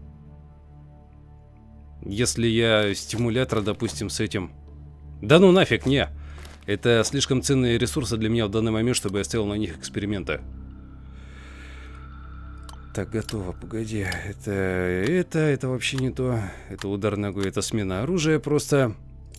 Если я стимулятор, допустим, с этим... Да ну нафиг, не. Это слишком ценные ресурсы для меня в данный момент, чтобы я ставил на них эксперименты. Так, готово, погоди. Это... Это... Это вообще не то. Это удар ногой, это смена оружия просто...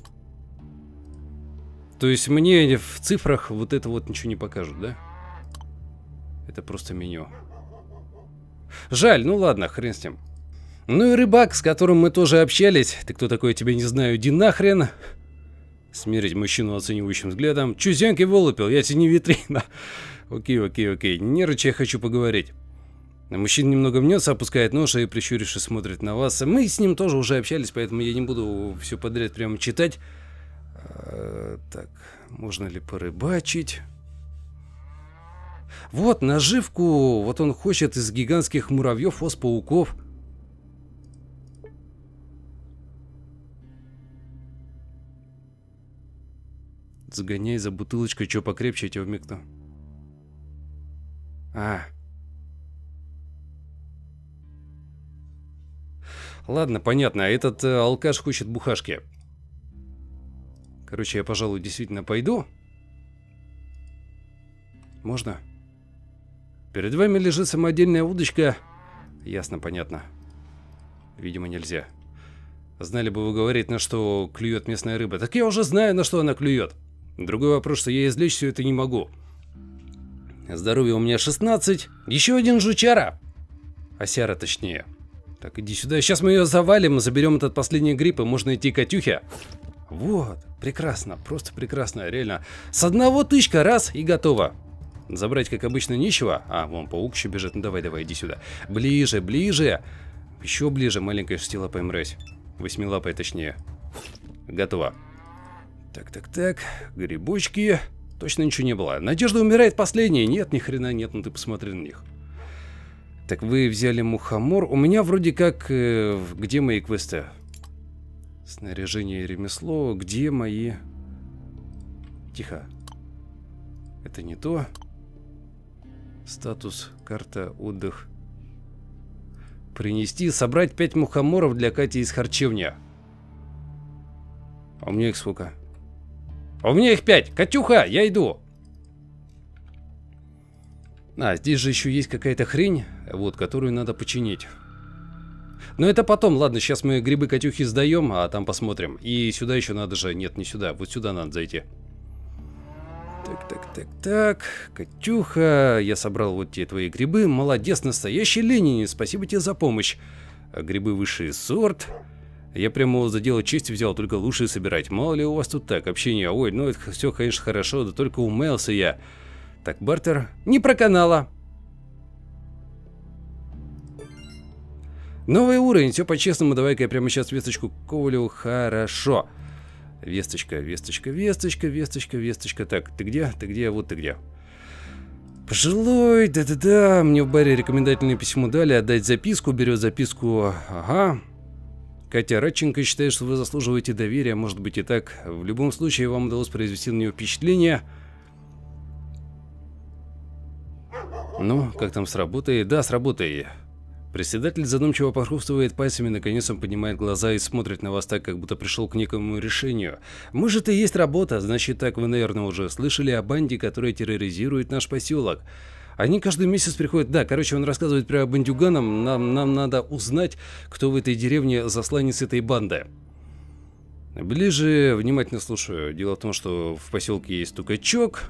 То есть мне в цифрах вот это вот ничего не покажут, да? Это просто меню. Жаль, ну ладно, хрен с ним. Ну и рыбак, с которым мы тоже общались. Ты кто такой, я тебя не знаю, иди нахрен. Смерить мужчину оценивающим взглядом. Чё зенки вылупил, я тебе не витрина. Окей, окей, окей, не рычи, я хочу поговорить. Мужчина немного мнется, опускает нож и, прищурившись, смотрит на вас. Мы с ним тоже уже общались, поэтому я не буду все подряд прямо читать. А, так, можно ли порыбачить? Вот, наживку, вот он хочет из гигантских муравьев, ос, пауков. Сгоняй за бутылочкой, что покрепче, я тебя вмикну. А. Ладно, понятно, этот э, алкаш хочет бухашки. Короче, я, пожалуй, действительно пойду. Можно? Перед вами лежит самодельная удочка. Ясно, понятно. Видимо, нельзя. Знали бы вы говорить, на что клюет местная рыба. Так я уже знаю, на что она клюет. Другой вопрос, что я извлечь все это не могу. Здоровье у меня шестнадцать. Еще один жучара. Осяра, точнее. Так, иди сюда. Сейчас мы ее завалим, заберем этот последний гриб, и можно идти к Катюхе. Вот, прекрасно, просто прекрасно, реально. С одного тычка, раз, и готово. Забрать, как обычно, нечего. А, вон паук еще бежит. Ну давай, давай, иди сюда. Ближе, ближе. Еще ближе, маленькая шестилапая мразь. Восьмилапая, точнее. Готово. Так, так, так. Грибочки. Точно ничего не было. Надежда умирает последняя. Нет, ни хрена нет, ну ты посмотри на них. Так, вы взяли мухомор. У меня вроде как... Э, где мои квесты? Снаряжение и ремесло. Где мои... Тихо. Это не то. Статус, карта, отдых. Принести, собрать пять мухоморов для Кати из харчевни. А у меня их сколько? А у меня их пять. Катюха, я иду. А, здесь же еще есть какая-то хрень, вот, которую надо починить. Но это потом, ладно, сейчас мы грибы Катюхи сдаем, а там посмотрим. И сюда еще надо же, нет, не сюда, вот сюда надо зайти. Так, так, так, так, Катюха, я собрал вот те твои грибы, молодец, настоящий ленинец, спасибо тебе за помощь. Грибы высший сорт. Я прямо за дело чести взял, только лучшие собирать. Мало ли у вас тут так, общение, ой, ну это все, конечно, хорошо, да только умаялся я. Так, бартер, не про канала. Новый уровень, все по-честному, давай-ка я прямо сейчас весточку Ковалеву, хорошо. Весточка, весточка, весточка, весточка, весточка. Так, ты где? Ты где? Вот ты где. Пожилой, да-да-да. Мне в баре рекомендательное письмо дали. Отдать записку. Берет записку. Ага. Катя Радченко считает, что вы заслуживаете доверия. Может быть и так. В любом случае, вам удалось произвести на нее впечатление. Ну, как там сработает? Да, сработает. Председатель задумчиво похрустывает пальцами, наконец он поднимает глаза и смотрит на вас так, как будто пришел к некому решению. Может и есть работа, значит так вы, наверное, уже слышали о банде, которая терроризирует наш поселок. Они каждый месяц приходят... Да, короче, он рассказывает про бандюганов, нам, нам надо узнать, кто в этой деревне засланец этой банды. Ближе, внимательно слушаю. Дело в том, что в поселке есть стукачок...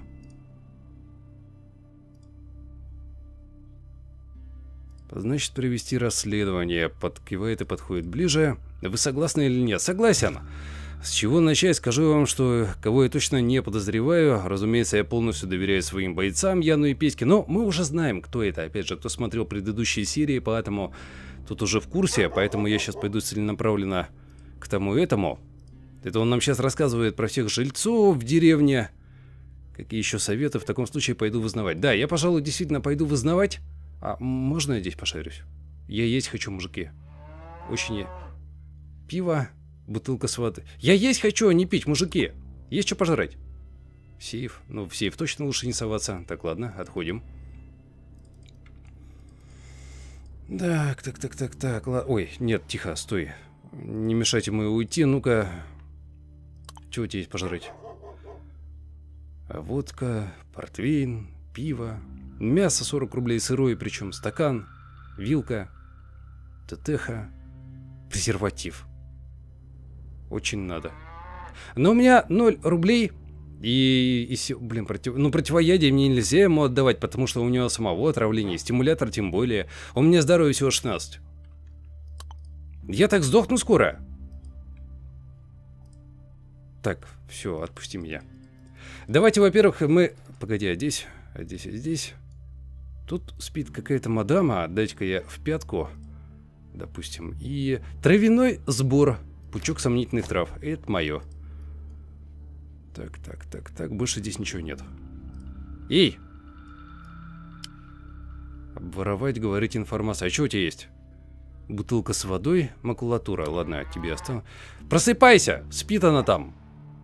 Значит, провести расследование. Подкивает и подходит ближе. Вы согласны или нет? Согласен. С чего начать? Скажу вам, что кого я точно не подозреваю. Разумеется, я полностью доверяю своим бойцам, Яну и Петьке. Но мы уже знаем, кто это. Опять же, кто смотрел предыдущие серии, поэтому тут уже в курсе. Поэтому я сейчас пойду целенаправленно к тому и этому. Это он нам сейчас рассказывает про всех жильцов в деревне. Какие еще советы? В таком случае пойду вызнавать. Да, я, пожалуй, действительно пойду вызнавать. А можно я здесь пошарюсь? Я есть хочу, мужики. Очень... Пиво, бутылка с водой. Я есть хочу, а не пить, мужики. Есть что пожрать. Сейф. Ну, в сейф точно лучше не соваться. Так, ладно, отходим. Так, так, так, так, так. Ой, нет, тихо, стой. Не мешайте мне уйти, ну-ка. Чего у тебя есть пожрать? Водка, портвейн, пиво. Мясо сорок рублей сырое, причем стакан, вилка, тетеха, презерватив. Очень надо. Но у меня ноль рублей. И, и блин, против... ну противоядие мне нельзя ему отдавать, потому что у него самого отравление, стимулятор тем более. У меня здоровье всего шестнадцать. Я так сдохну скоро. Так, все, отпусти меня. Давайте, во-первых, мы... Погоди, а здесь, а здесь, а здесь... Тут спит какая-то мадама, дайте-ка я в пятку, допустим. И травяной сбор, пучок сомнительных трав, это мое. Так, так, так, так, больше здесь ничего нет. Эй! Обворовать, говорить информацию. А что у тебя есть? Бутылка с водой, макулатура. Ладно, тебе оставлю. Просыпайся! Спит она там.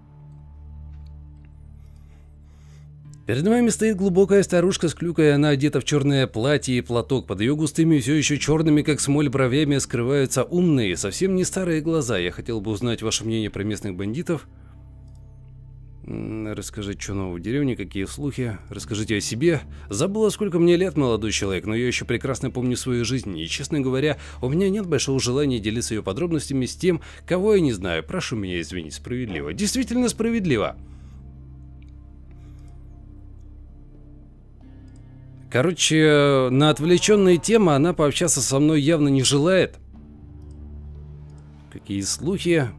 Перед вами стоит глубокая старушка с клюкой. Она одета в черное платье и платок. Под ее густыми, все еще черными, как смоль, бровями скрываются умные, совсем не старые глаза. Я хотел бы узнать ваше мнение про местных бандитов. Расскажи, что нового в деревне, какие слухи. Расскажите о себе. Забыла, сколько мне лет, молодой человек, но я еще прекрасно помню свою жизнь. И, честно говоря, у меня нет большого желания делиться ее подробностями с тем, кого я не знаю. Прошу меня извинить, справедливо. Действительно справедливо. Короче, на отвлеченные темы она пообщаться со мной явно не желает. Какие слухи?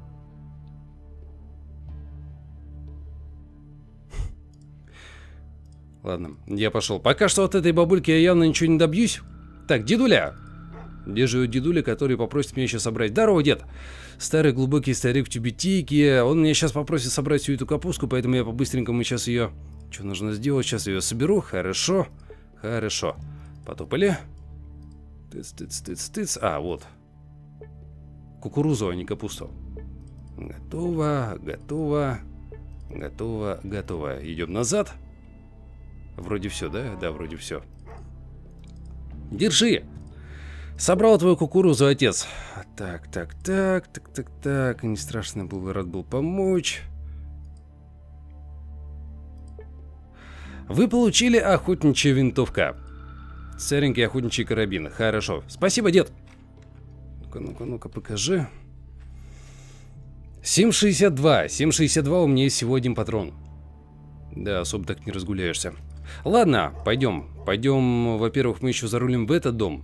Ладно, я пошел. Пока что от этой бабульки я явно ничего не добьюсь. Так, дедуля. Где живет дедуля, который попросит меня сейчас собрать? Здорово, дед. Старый глубокий старик в тюбетейке. Он меня сейчас попросит собрать всю эту капустку, поэтому я по-быстренькому сейчас ее... Что нужно сделать? Сейчас ее соберу. Хорошо. Хорошо. Потопали. Тыц, тыц, тыц, тыц. А, вот. Кукурузу, а не капусту. Готово, готово. Готово, готово. Идем назад. Вроде все, да? Да, вроде все. Держи. Собрал твою кукурузу, отец. Так, так, так, так, так, так. Не страшно было, рад был помочь. Вы получили охотничья винтовка. Старенький охотничий карабин. Хорошо. Спасибо, дед. Ну-ка, ну-ка, ну-ка, покажи. семь шестьдесят два. семь шестьдесят два, у меня есть всего один патрон. Да, особо так не разгуляешься. Ладно, пойдем. Пойдем, во-первых, мы еще зарулим в этот дом.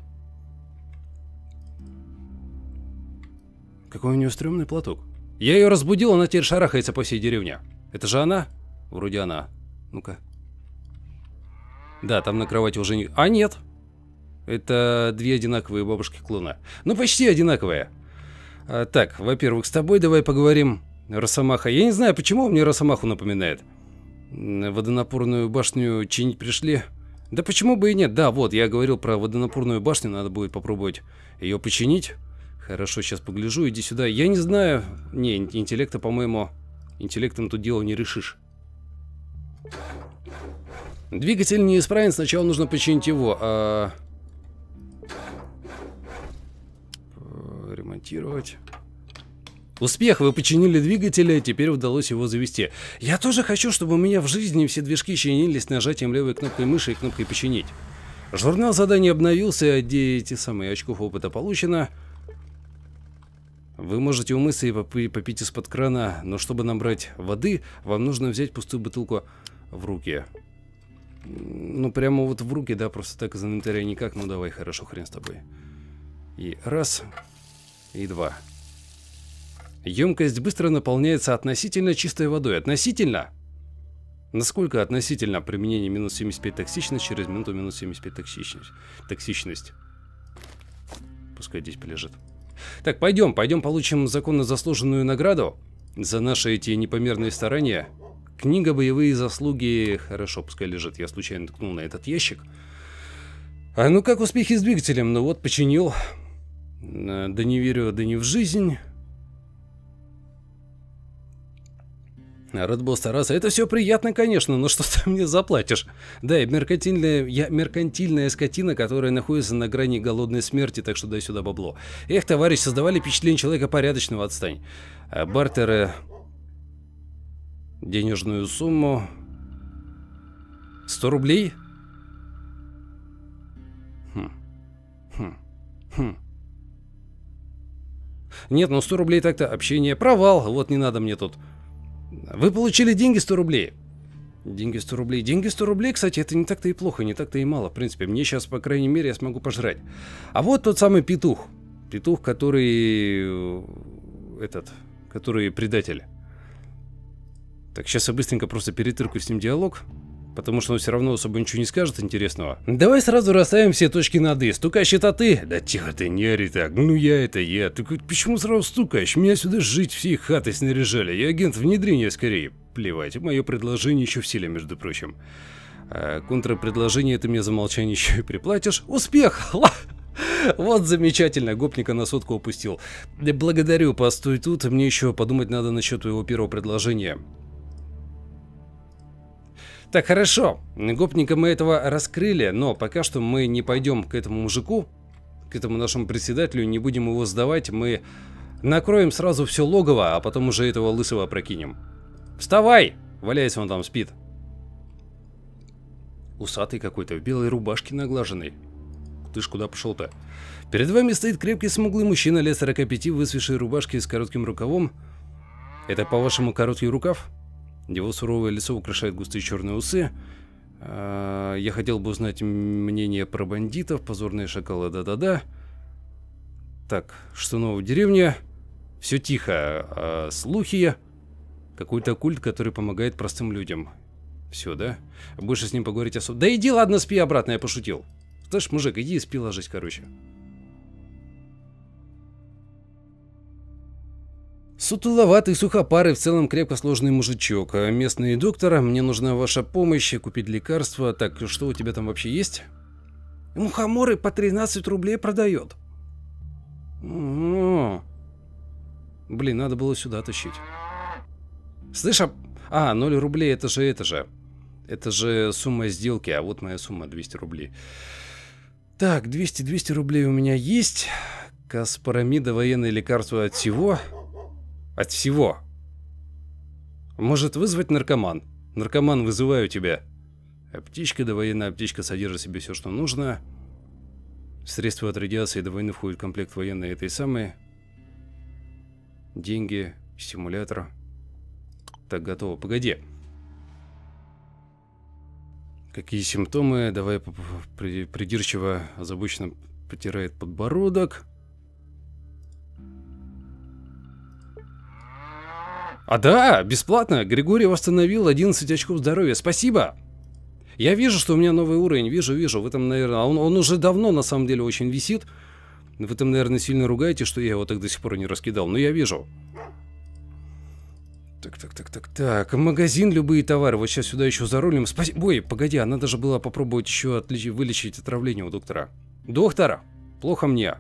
Какой у нее стрёмный платок. Я ее разбудил, она теперь шарахается по всей деревне. Это же она? Вроде она. Ну-ка. Да, там на кровати уже не... А, нет. Это две одинаковые бабушки-клона. Ну, почти одинаковые. А, так, во-первых, с тобой давай поговорим. Росомаха. Я не знаю, почему он мне Росомаху напоминает. Водонапорную башню чинить пришли. Да почему бы и нет. Да, вот, я говорил про водонапорную башню. Надо будет попробовать ее починить. Хорошо, сейчас погляжу. Иди сюда. Я не знаю. Не, интеллекта, по-моему, интеллектом тут дело не решишь. Двигатель неисправен. Сначала нужно починить его. А... Ремонтировать. Успех, вы починили двигатель, теперь удалось его завести. Я тоже хочу, чтобы у меня в жизни все движки чинились нажатием левой кнопкой мыши и кнопкой починить. Журнал заданий обновился, где эти самые очков опыта получено. Вы можете умыться и попить из-под крана, но чтобы набрать воды, вам нужно взять пустую бутылку в руки. Ну, прямо вот в руки, да, просто так из инвентаря никак. Ну, давай, хорошо, хрен с тобой. И раз, и два. Емкость быстро наполняется относительно чистой водой. Относительно? Насколько относительно? Применение минус семьдесят пять токсичность, через минуту минус семьдесят пять токсичность. Токсичность. Пускай здесь полежит. Так, пойдем, пойдем получим законно заслуженную награду за наши эти непомерные старания. Книга «Боевые заслуги». Хорошо, пускай лежит. Я случайно ткнул на этот ящик. А ну как успехи с двигателем? Ну вот, починил. Да не верю, да не в жизнь. Рад был стараться. Это все приятно, конечно, но что ты мне заплатишь? Да, и меркантильная, я меркантильная скотина, которая находится на грани голодной смерти, так что дай сюда бабло. Эх, товарищ, создавали впечатление человека порядочного, отстань. А бартеры... Денежную сумму... сто рублей? Хм. Хм. Хм. Нет, ну сто рублей так-то общение. Провал, вот не надо мне тут... Вы получили деньги сто рублей. Деньги сто рублей. Деньги сто рублей, кстати, это не так-то и плохо, не так-то и мало. В принципе, мне сейчас, по крайней мере, я смогу пожрать. А вот тот самый петух. Петух, который... Этот... Который предатель. Так, сейчас я быстренько просто перетыркаю с ним диалог. Потому что он все равно особо ничего не скажет интересного. Давай сразу расставим все точки над «и». Стукаешь это ты? Да тихо ты, не ори так. Ну я это я. Ты почему сразу стукаешь? Меня сюда жить всей хатой снаряжали. Я агент внедрения скорее. Плевать. Мое предложение еще в силе, между прочим. А контрпредложение ты мне за молчание еще и приплатишь. Успех! Вот замечательно. Гопника на сотку опустил. Благодарю, постой тут. Мне еще подумать надо насчет твоего первого предложения. Так, хорошо, гопника мы этого раскрыли, но пока что мы не пойдем к этому мужику, к этому нашему председателю, не будем его сдавать, мы накроем сразу все логово, а потом уже этого лысого прокинем. Вставай! Валяется, он там спит. Усатый какой-то, в белой рубашке наглаженной. Ты ж куда пошел-то? Перед вами стоит крепкий смуглый мужчина лет сорока пяти в высвисшей рубашке с коротким рукавом. Это, по-вашему, короткий рукав? Его суровое лицо украшает густые черные усы. А, я хотел бы узнать мнение про бандитов, позорные шакалы, да-да-да. Так, что нового в деревне? Все тихо. А, слухи. Какой-то культ, который помогает простым людям. Все, да? Больше с ним поговорить особо... Да иди, ладно, спи обратно, я пошутил. Слышь, мужик, иди и спи ложись, короче. Сутуловатый, сухопарый, в целом крепко сложный мужичок. Местный доктор, мне нужна ваша помощь, купить лекарства. Так, что у тебя там вообще есть? Мухоморы по тринадцать рублей продает. О-о-о. Блин, надо было сюда тащить. Слышь, а... а, ноль рублей, это же, это же. Это же сумма сделки, а вот моя сумма, двести рублей. Так, двести, двести рублей у меня есть. Каспарамида, военные лекарства от всего. От всего. Может вызвать наркоман. Наркоман, вызываю тебя. Аптечка, да военная аптечка содержит в себе все, что нужно. Средства от радиации до войны входит в комплект военной этой самой. Деньги, стимулятор. Так, готово. Погоди. Какие симптомы? Давай придирчиво, озабоченно потирает подбородок. А да, бесплатно. Григорий восстановил одиннадцать очков здоровья. Спасибо. Я вижу, что у меня новый уровень. Вижу, вижу. В этом, наверное... Он, он уже давно, на самом деле, очень висит. В этом, наверное, сильно ругаете, что я его так до сих пор не раскидал. Но я вижу. Так, так, так, так, так. Магазин, любые товары. Вот сейчас сюда еще зарулим. Спасибо. Ой, погоди, а надо же было попробовать еще отлич... вылечить отравление у доктора. Доктор, плохо мне.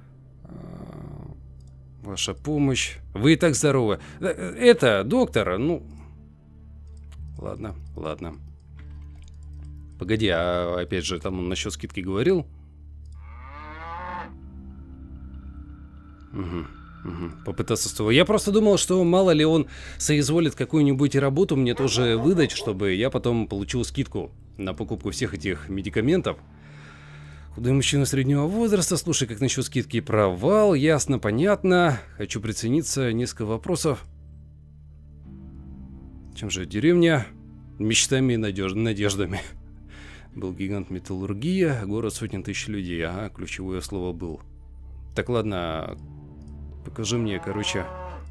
Ваша помощь. Вы и так здоровы. Это, доктор, ну... Ладно, ладно. Погоди, а опять же, там он насчет скидки говорил? Угу, угу. Попытаться с того. Я просто думал, что мало ли он соизволит какую-нибудь работу мне тоже выдать, чтобы я потом получил скидку на покупку всех этих медикаментов. Худой мужчина среднего возраста. Слушай, как насчет скидки? Провал. Ясно, понятно. Хочу прицениться. Несколько вопросов. Чем же деревня? Мечтами и надеж... надеждами. Был гигант металлургия. Город сотен тысяч людей. Ага, ключевое слово был. Так, ладно. Покажи мне, короче.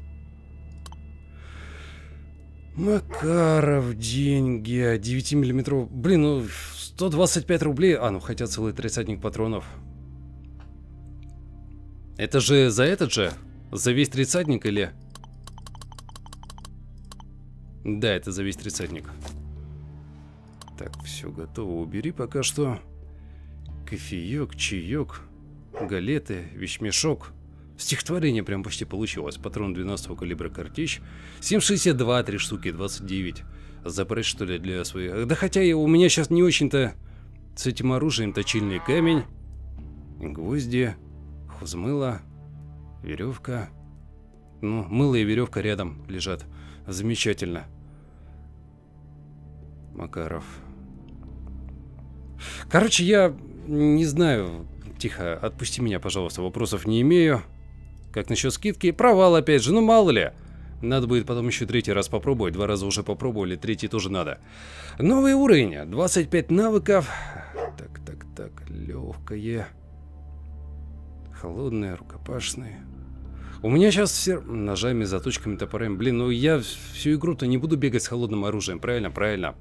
Макаров, деньги. девятимиллиметровый. Блин, ну... сто двадцать пять рублей. А, ну хотя целый тридцатник патронов. Это же за этот же? За весь тридцатник или... Да, это за весь тридцатник. Так, все готово. Убери пока что. Кофеек, чаек. галеты, вещмешок. Стихотворение прям почти получилось. Патрон двенадцатого калибра картечь. семь шестьдесят два, три штуки, двадцать девять. Запрещь, что ли, для своих... Да хотя и у меня сейчас не очень-то с этим оружием. Точильный камень, гвозди, хозмыло, веревка. Ну, мыло и веревка рядом лежат. Замечательно. Макаров. Короче, я не знаю. Тихо, отпусти меня, пожалуйста. Вопросов не имею. Как насчет скидки? Провал опять же, ну мало ли. Надо будет потом еще третий раз попробовать. Два раза уже попробовали, третий тоже надо. Новый уровень. двадцать пять навыков. Так, так, так. Легкое. Холодное, рукопашное. У меня сейчас все ножами, заточками, топорами. Блин, ну я всю игру-то не буду бегать с холодным оружием. Правильно, правильно.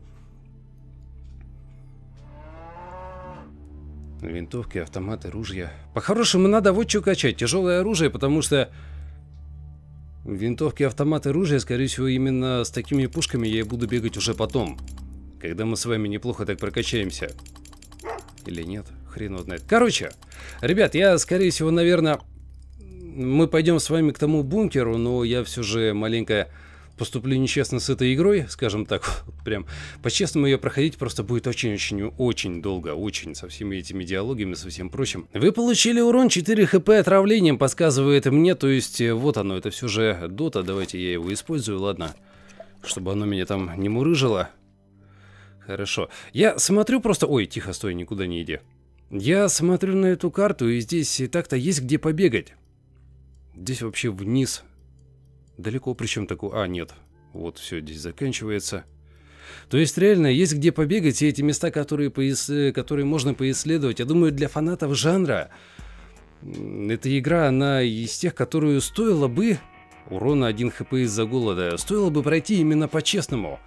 Винтовки, автоматы, ружья. По-хорошему надо вот что качать. Тяжелое оружие, потому что винтовки, автоматы, ружья, скорее всего, именно с такими пушками я и буду бегать уже потом. Когда мы с вами неплохо так прокачаемся. Или нет, хрен его знает. Короче, ребят, я, скорее всего, наверное, мы пойдем с вами к тому бункеру, но я все же маленько поступлю нечестно с этой игрой, скажем так, прям по-честному ее проходить просто будет очень-очень-очень долго, очень, со всеми этими диалогами, со всем прочим. Вы получили урон четыре хп отравлением, подсказывает мне, то есть вот оно, это все же дота, давайте я его использую, ладно, чтобы оно меня там не мурыжило. Хорошо, я смотрю просто, ой, тихо, стой, никуда не иди. Я смотрю на эту карту, и здесь так-то есть где побегать. Здесь вообще вниз. Далеко, причем такой... А, нет. Вот, все, здесь заканчивается. То есть, реально, есть где побегать, и эти места, которые, поис... которые можно поисследовать. Я думаю, для фанатов жанра эта игра, она из тех, которую стоило бы... Урона один хп из-за голода. Стоило бы пройти именно по-честному.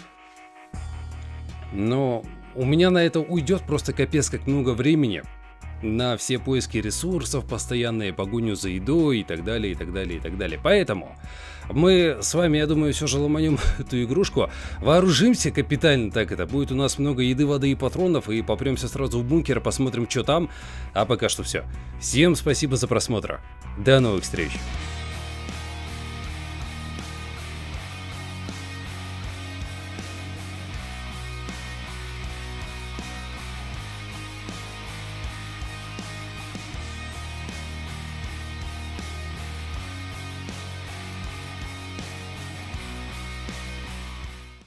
Но у меня на это уйдет просто капец как много времени. На все поиски ресурсов, постоянные погоню за едой и так далее, и так далее, и так далее. Поэтому мы с вами, я думаю, все же ломанем эту игрушку. Вооружимся капитально, так это. Будет у нас много еды, воды и патронов. И попремся сразу в бункер, посмотрим, что там. А пока что все. Всем спасибо за просмотр. До новых встреч.